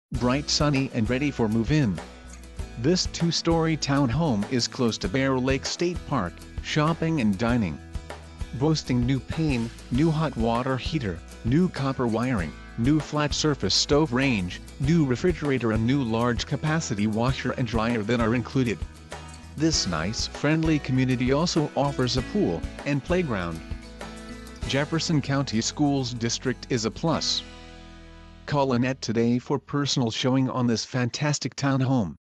bright, sunny and ready for move-in. This two-story townhome is close to Bear Lake State Park, shopping and dining. Boasting new pane, new hot water heater, new copper wiring, new flat surface stove range, new refrigerator and new large capacity washer and dryer that are included. This nice, friendly community also offers a pool and playground. Jefferson County Schools District is a plus. Call Annette today for personal showing on this fantastic townhome.